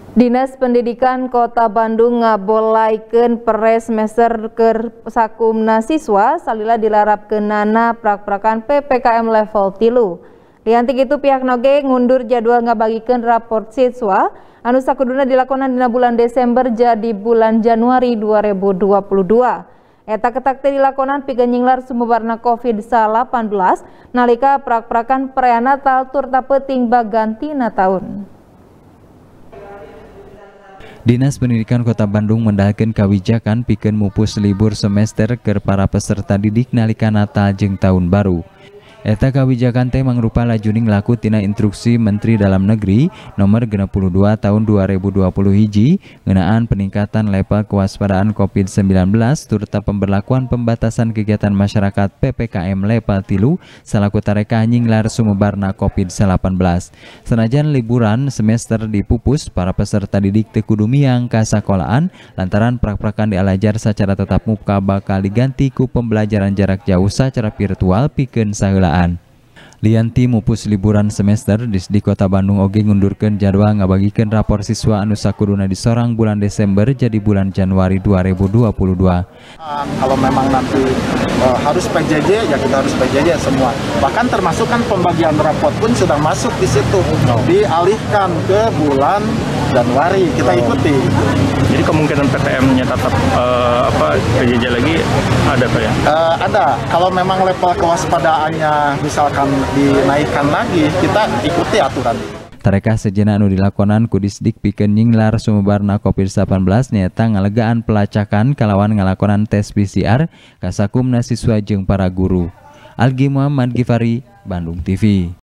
Dinas Pendidikan Kota Bandung ngabolaikeun pere semester keur sakumna siswa salila dilarapkeunana prak-prakan PPKM level 3. Liantik itu pihak noge ngundur jadwal ngabagikeun raport siswa anu sakuduna dilakonan dina bulan Desember jadi bulan Januari 2022. Eta ketak teh dilakonan pikeun nyinglar sumebarna COVID-19 nalika prak-prakan prenatal turta peuting bagantina taun. Dinas Pendidikan Kota Bandung mendahkeun kawijakan pikeun mupus libur semester keur para peserta didik nalika Natal jeung Tahun Baru. Eta kawijakan teh mangrupa lajuning laku tina instruksi Menteri Dalam Negeri nomor 62 tahun 2020 hiji ngeunaan peningkatan level kewaspadaan COVID-19 turut pemberlakuan pembatasan kegiatan masyarakat PPKM level 3 salaku tareka nyinglar sumebarna COVID-19. Senajan liburan semester dipupus, para peserta didik teu kudu miang ka sakolahan lantaran prak-prakan dialajar secara tatap muka bakal diganti ku pembelajaran jarak jauh secara virtual pikeun saheula. Lianti mupus liburan semester di Kota Bandung oge ngundurkeun jadwal ngabagikeun rapor siswa anu sakuduna disorang bulan Desember jadi bulan Januari 2022. Kalau memang nanti harus PJJ ya kita harus PJJ semua. Bahkan termasuk kan pembagian rapor pun sudah masuk di situ. Dialihkan ke bulan Januari, kita ikuti. Jadi kemungkinan PTM-nya tetap PJJ lagi ada Pak ya? Ada. Kalau memang level kewaspadaannya misalkan dinaikkan lagi, kita ikuti aturan. Tareka sejenak anu dilakonan ku Disdik pikeun nyinglar sumebarna COVID-19 nyaeta ngalegaan pelacakan kalawan ngalakonan tes PCR ka sakumna siswa jeung para guru. Algi Muhammad Gifari, Bandung TV.